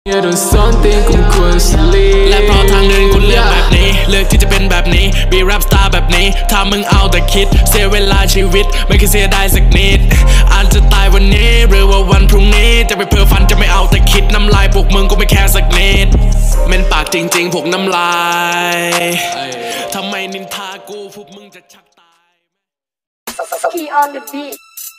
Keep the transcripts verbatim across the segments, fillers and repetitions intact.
และเพราะทางเดินกูเลือกแบบนี้เลือกที่จะเป็นแบบนี้บีแรปสตาร์แบบนี้ถ้ามึงเอาแต่คิดเสียเวลาชีวิตไม่เคยเสียได้สักนิดอาจจะตายวันนี้หรือว่าวันพรุ่งนี้จะไปเพ้อฝันจะไม่เอาแต่คิดน้ำลายพวกมึงก็ไม่แค่สักนิดเม้นปากจริงๆพวกน้ำลายทำไมนินทากูพวกมึงจะชักตาย Key on the beat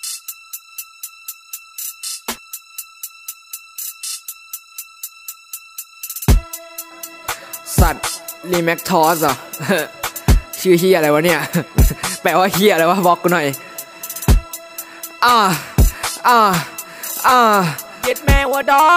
สัตว์รีแมคทอสอ่ะ ชื่อเฮียอะไรวะเนี่ย แปลว่าเฮียอะไรวะบอกกูหน่อยอ่าอ่าอ่าเย็ดแม่วะดอ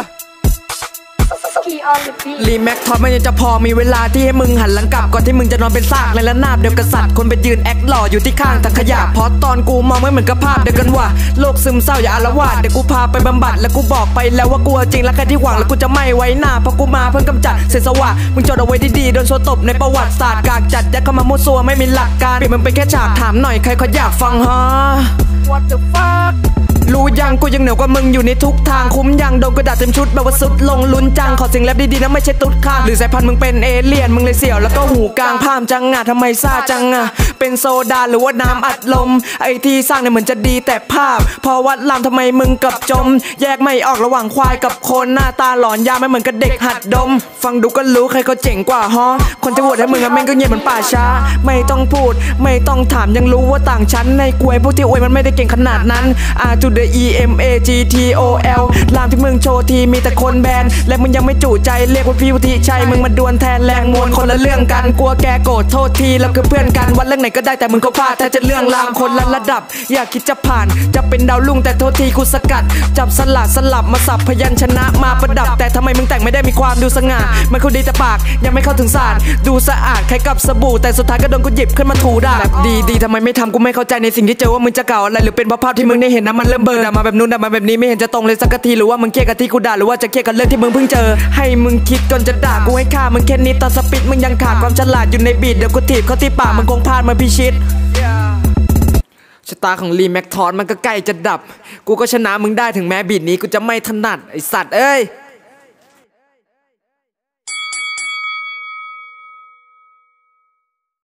รีแมคทอสมันยังจะพอมีเวลาที่ให้มึงหันหลังกลับก่อนที่มึงจะนอนเป็นซากในระนาบเดียวกับสัตว์คนไปยืนแอคหล่ออยู่ที่ข้างถังขยะเพราะตอนกูมองไม่เหมือนกับภาพเดียวกันว่าโรคซึมเศร้าอย่าอาละวาดเดี๋ยวกูพาไปบำบัดแล้วกูบอกไปแล้วว่ากูจริงและแค่ที่หวังแล้วกูจะไม่ไว้หน้าเพราะกูมาเพื่อกำจัดเศษสวะมึงจดเอาไว้ดีๆโดนโซตบในประวัติศาสตร์กากจัดยัดเข้ามามั่วซั่วไม่มีหลักการเปลี่ยนมันเป็นแค่ฉากถามหน่อยใครเขาอยากฟังฮะ What the fuckรู้ยังกูยังเหนือกว่ามึงอยู่ในทุกทางคุ้มยังโดนกระดาษเต็มชุดแบบว่าสุดลงลุ้นจังขอเสียงแรปดีๆนะไม่ใช่ตุ๊ดข้างหรือสายพันธุ์มึงเป็นเอเลี่ยนมึงเลยเสี่ยวแล้วก็หูกลางพามจังอะทำไมซ่าจังอะเป็นโซดาหรือว่าน้ำอัดลมไอที่สร้างเนี่ยเหมือนจะดีแต่ภาพพอวัดลามทำไมมึงกับจมแยกไม่ออกระหว่างควายกับคนหน้าตาหลอนยาไม่เหมือนกับเด็กหัดดมฟังดูก็รู้ใครเขาเจ๋งกว่าฮะคนจะโหวตให้มึงอะแม่งก็เงียบเหมือนป่าช้าไม่ต้องพูดไม่ต้องถามยังรู้ว่าต่างชั้นในกวยพวกที่อวยมันไม่ได้เก่งขนาดนั้น R to the E M A G T O L ลามที่มึงโชว์ทีมีแต่คนแบนและมึงยังไม่จู่ใจเรียกว่าพี่วุฒิชัยมึงมาดวลแทนแรงมวลคนละเรื่องกันกลัวแกโกรธโทษทีเราคือเพื่อนกันวันเรื่องไหนก็ได้แต่มึงก็พลาดถ้าจะเรื่องรามคนละระดับอยากคิดจะผ่านจะเป็นดาวลุ่งแต่โทษทีกูสกัดจับสลัดสลับมาสับพยัญชนะมาประดับแต่ทำไมมึงแต่งไม่ได้มีความดูสง่ามันคนดีแต่ปากยังไม่เข้าถึงศาสตร์ดูสะอาดคล้ายกับสบู่แต่สุดท้ายก็โดนกูหยิบขึ้นมาถูด่าแบบดีดีทำไมไม่ทำกูไม่เข้าใจในสิ่งที่เจอว่ามึงจะเก่าอะไรหรือเป็นเพราะภาพที่มึงได้เห็นนะมันเริ่มเบลอมาแบบนู้นมาแบบนี้ไม่เห็นจะตรงเลยสักทีหรือว่ามึงเครียดกับที่กูด่าหรือว่าจะเครียดกับเรื่องที่มึงเพิ่งเจอให้มึงคิดก่อนจะด่ากูให้ฆ่ามึงแค่นี้ตอนสปิดมึงยังขาดความฉลาดอยู่ในบีทเดี๋ยวกูถีบเข้าที่ปากมึงคงพลาดมาพิชิตชะตาของรีแมคทอสมันก็ใกล้จะดับกูก็ชนะมึงได้ถึงแม้บีทนี้กูจะไม่ถนัดไอสัตว์เอ้ย